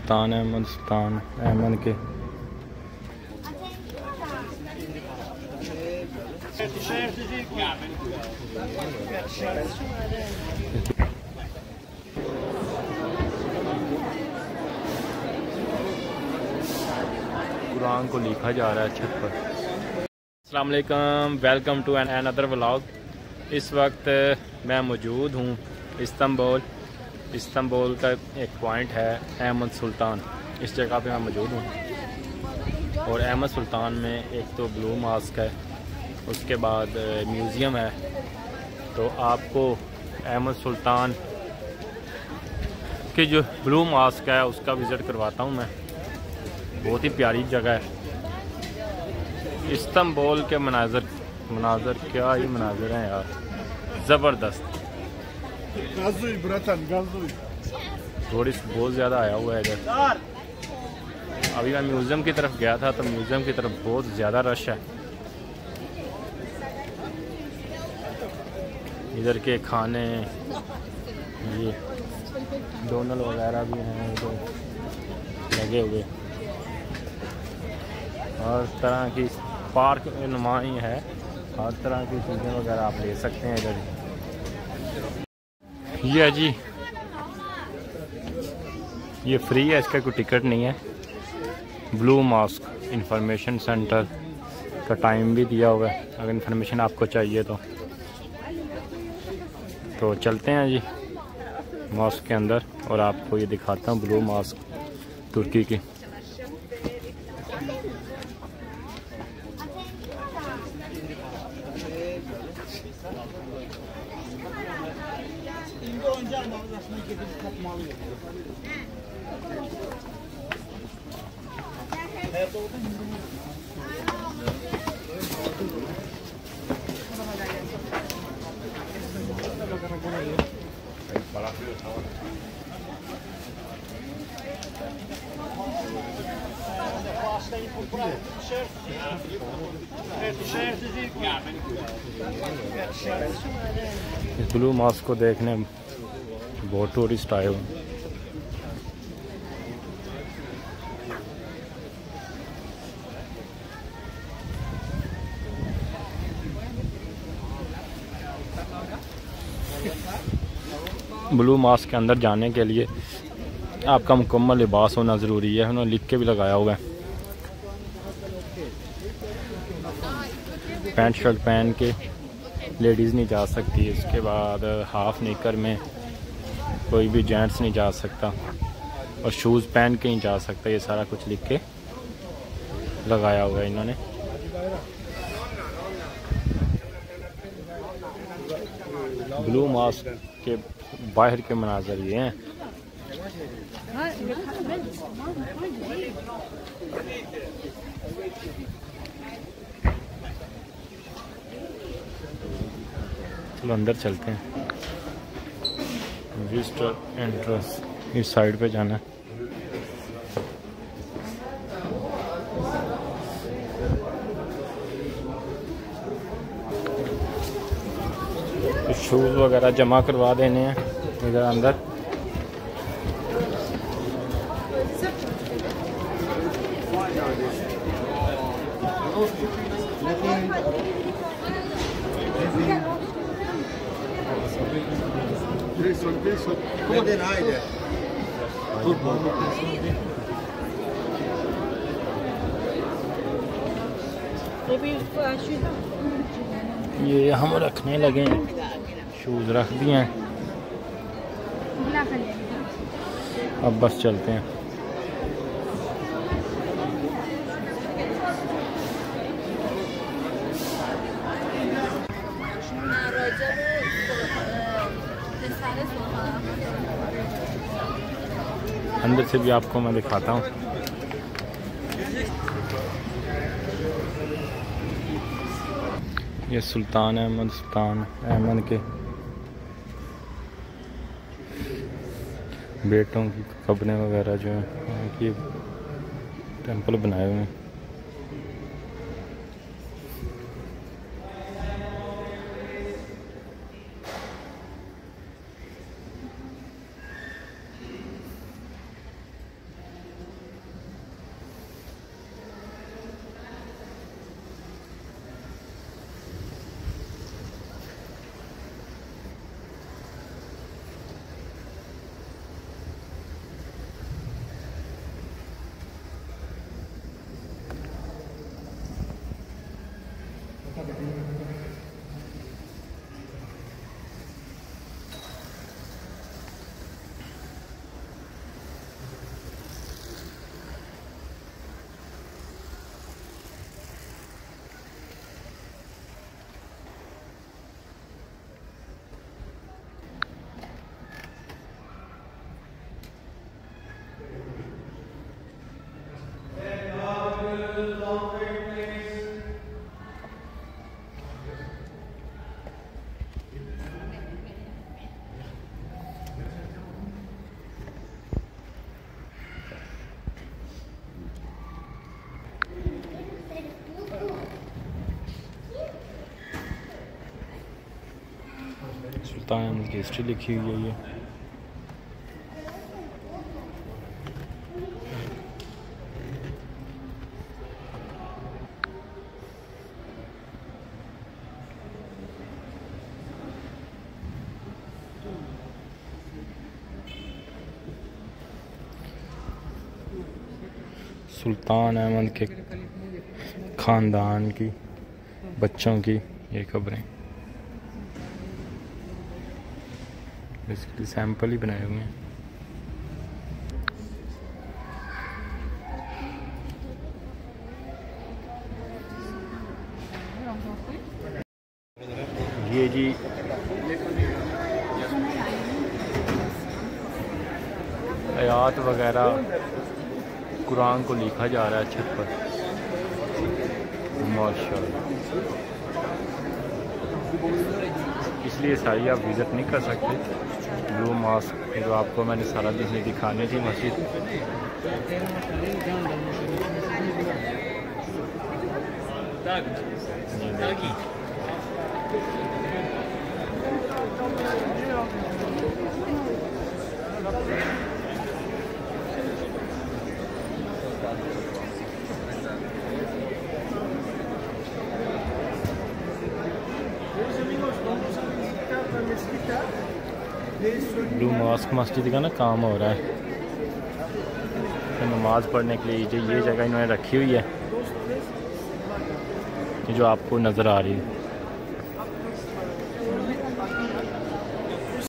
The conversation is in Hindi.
सुल्तान अहमद के कुरान को लिखा जा रहा है छत पर। अस्सलाम वालेकुम, welcome to an another vlog. इस वक्त मैं मौजूद हूँ इस्तांबुल का एक पॉइंट है अहमद सुल्तान, इस जगह पे मैं मौजूद हूँ। और अहमद सुल्तान में एक तो ब्लू मॉस्क है, उसके बाद म्यूज़ियम है। तो आपको अहमद सुल्तान की जो ब्लू मॉस्क है उसका विज़िट करवाता हूँ मैं। बहुत ही प्यारी जगह है। इस्तांबुल के मनाजर क्या ही मनाजर हैं यार, ज़बरदस्त। थोड़ी बहुत ज़्यादा आया हुआ है इधर। अभी मैं म्यूज़ियम की तरफ गया था तो म्यूज़ियम की तरफ बहुत ज़्यादा रश है। इधर के खाने, ये डोनल वगैरह भी हैं तो लगे हुए। हर तरह की पार्क नुमाई है, हर तरह की चीज़ें वगैरह आप ले सकते हैं इधर। ये है जी, ये फ्री है, इसका कोई टिकट नहीं है। ब्लू मॉस्क इंफॉर्मेशन सेंटर का टाइम भी दिया हुआ है, अगर इंफॉर्मेशन आपको चाहिए तो चलते हैं जी मॉस्क के अंदर और आपको ये दिखाता हूँ ब्लू मॉस्क तुर्की की। इस ब्लू मॉस्क को देखने बहुत टूरिस्ट आए हुए। ब्लू मॉस्क के अंदर जाने के लिए आपका मुकम्मल लिबास होना ज़रूरी है, उन्होंने लिख के भी लगाया हुआ है। पैंट शर्ट पहन के लेडीज़ नहीं जा सकती, इसके बाद हाफ निकर में कोई भी जेंट्स नहीं जा सकता, और शूज़ पहन के नहीं जा सकता। ये सारा कुछ लिख के लगाया हुआ है इन्होंने। ब्लू मॉस्क के बाहर के मनाजर ये हैं। चलो अंदर चलते हैं। विजिटर एंट्रेंस इस साइड पे जाना है। शूज़ वगैरह जमा करवा देने हैं इधर अंदर। ये हम रखने लगे हैं, शूज़ रख दिए हैं, अब बस चलते हैं। अंदर से भी आपको मैं दिखाता हूँ। ये सुल्तान अहमद के बेटों की कब्रें वगैरह जो हैं कि टेंपल बनाए हुए हैं। सुल्तान की हिस्ट्री लिखी हुई है ये। सुल्तान अहमद के ख़ानदान की बच्चों की ये खबरें, बेसिकली सैंपल ही बनाए हुए हैं। ये जी आयात वगैरह कुरान को लिखा जा रहा है छत पर, माशाअल्लाह। इसलिए सारी आप विज़िट नहीं कर सकते। ब्लू मॉस्क जो आपको मैंने सारा दिन दिखाने थी मस्जिद, ब्लू मॉस्क मस्जिद का ना काम हो रहा है। तो नमाज़ पढ़ने के लिए ये जगह इन्होंने रखी हुई है जो आपको नज़र आ रही है।